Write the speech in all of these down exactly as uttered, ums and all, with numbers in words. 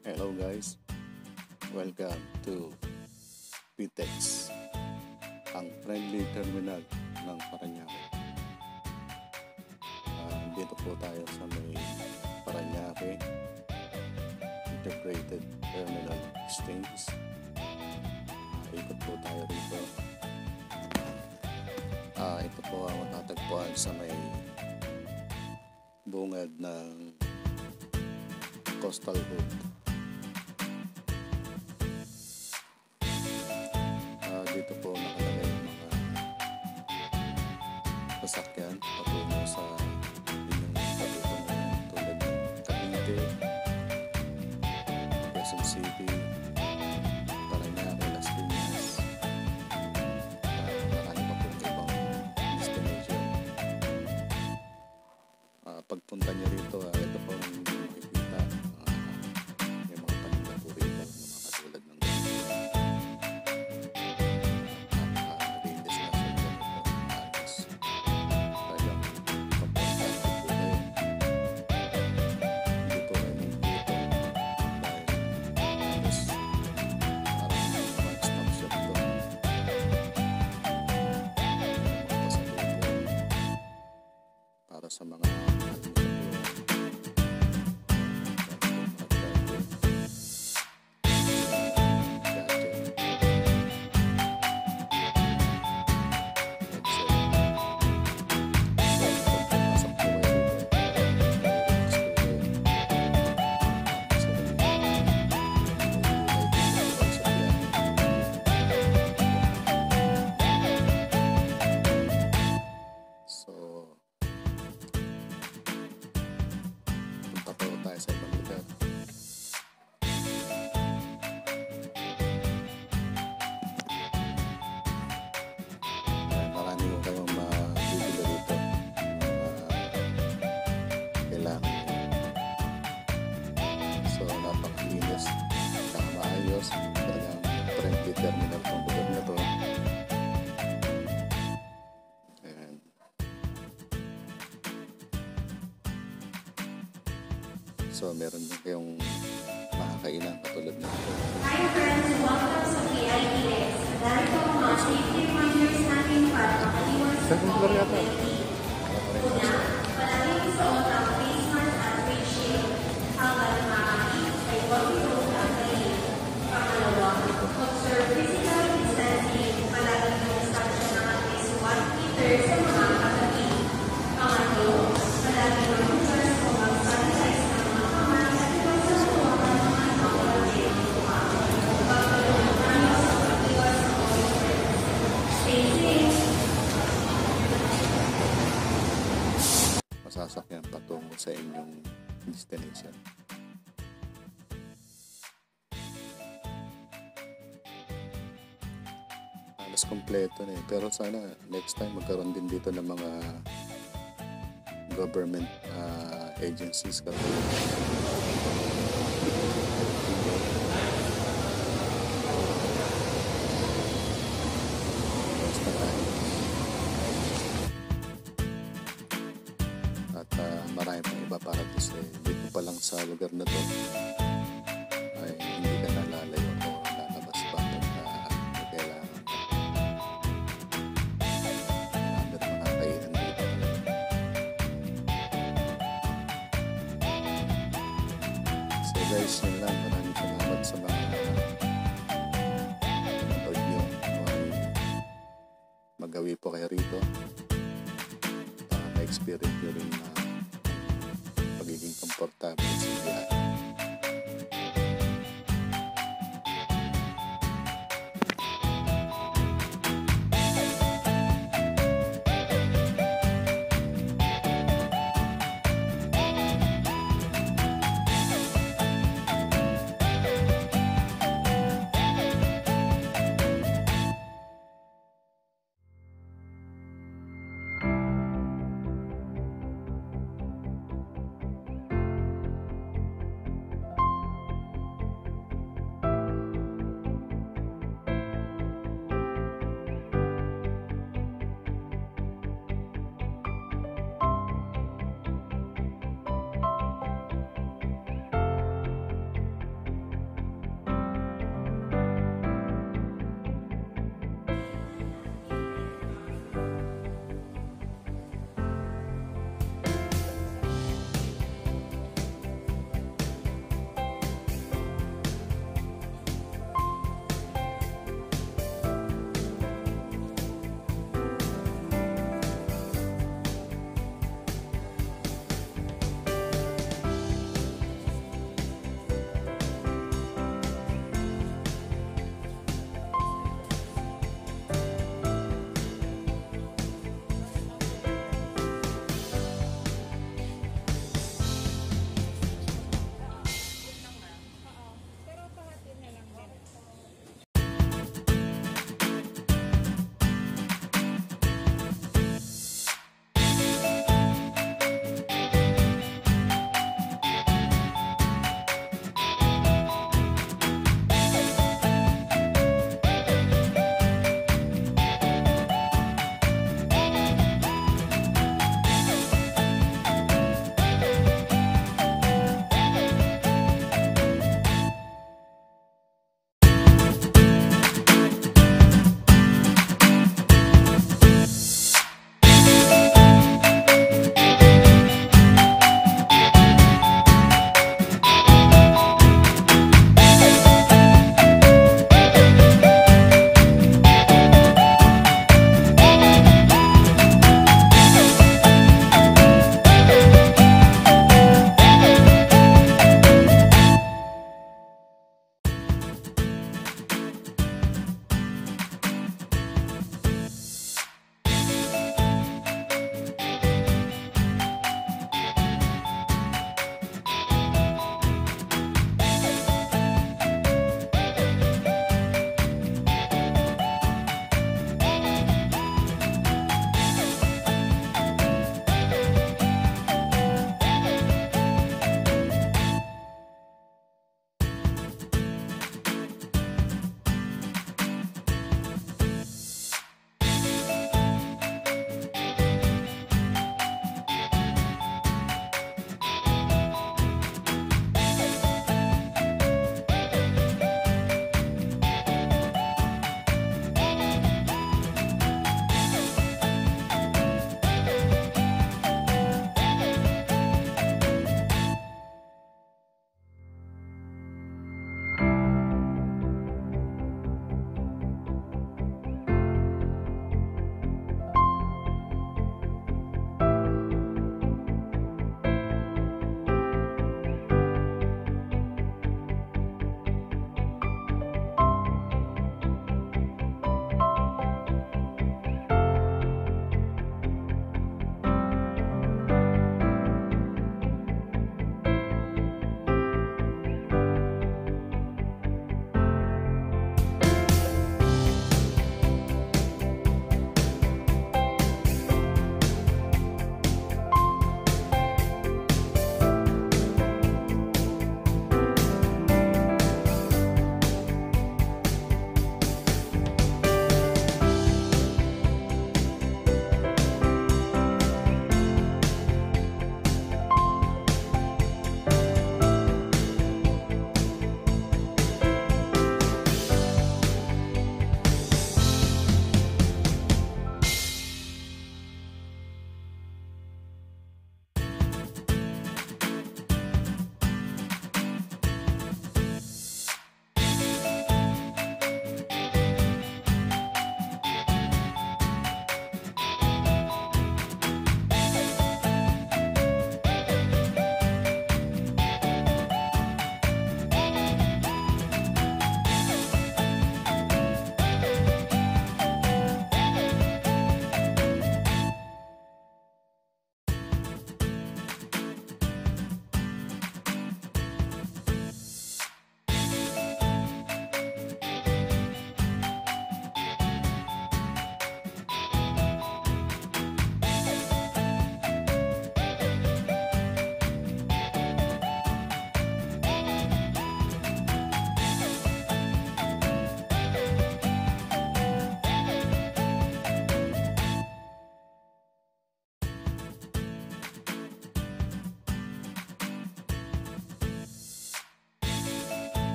Hello guys, welcome to P T I X, ang friendly terminal ng Parañaque. Uh, dito po tayo sa may Parañaque Terminal Intergrated Exchange. Uh, ikot po tayo rito. Uh, ito po ang matatagpuan sa may bungad ng coastal road. Uh, dito po nakalagay yung mga sasakyan patungo sa inyong patutungan tulad ng Cavite, Quezon City, Parañaque, Las Piñas, uh, marami pa pong ibang destination. Uh, pagpunta nyo rito, uh, ito po ang makikita. Uh, may mga paninda po rito ng mga katulad ng sa mga talagang friendly terminal kung lugar na to. Ayan. So meron din kayong makakainan katulad na ito. Hi friends, welcome sa P I T X. Dahil po mga safety reminders natin para makaliwas sa COVID nineteen. Una, palaging isuot ang face mask at face shield. Hanggang maaari ay huwag isuot ang kainin. Pangalawa, observe physical distancing. Palaging mag-establish ng at least one meter sa mga katabi. Pangatlo, palaging mag-hugas o mag-sanitize ng mga kamay at iwas sa suwakan ng mga nakawalin. Pagkalunod tayo sa pag-iwas sa COVID. Stay safe. Masasakyan patungo sa inyong destination. Alas kompleto na eh. Pero sana next time magkaroon din dito ng mga government uh, agencies katulad at uh, marami pang iba para kasi dito pa lang sa lugar na to ay hindi ka nalalayo o lalabas pa pag uh, may kailangan. Marami rin makakainan dito. So guys, yun lang. Maraming salamat sa mga nanood nyo. Magawi po kayo rito. Uh, na-experience nyo rin na pagiging komportable sa biyahe.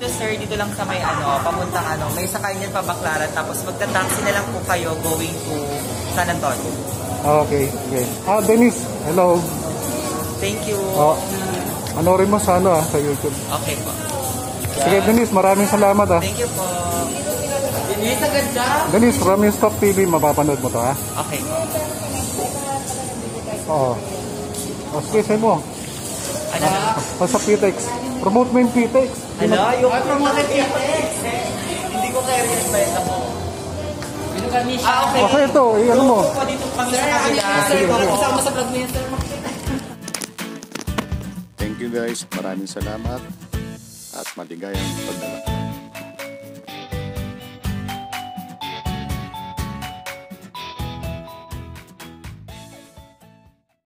Dito sir, dito lang sa may ano, pamuntang ano, may sakay niyan pabaklaran tapos magta-taxi na lang po kayo going to San Antonio. Okay, okay. Ah, Dennis, hello. Thank you. Oh, manorin mo sa ano ah, sa YouTube. Okay po. Sige Dennis, maraming salamat ah. Thank you po. Denise, agad siya. Dennis, Ramil Stop T V, mapapanood mo to ha? Okay po. Oo. O sige, sa'yo mo. Ano? O sa P T I X. Promote mo yung P T I X. Ano? Yung promote P T I X. Hindi ko kaya rin ba ito mo? Ah, okay. Okay, ito. Eh, ano mo? Dito kami sa kabila. Sir, kasama sa vlog niya, sir. Thank you guys. Maraming salamat. At maligayang pagdala.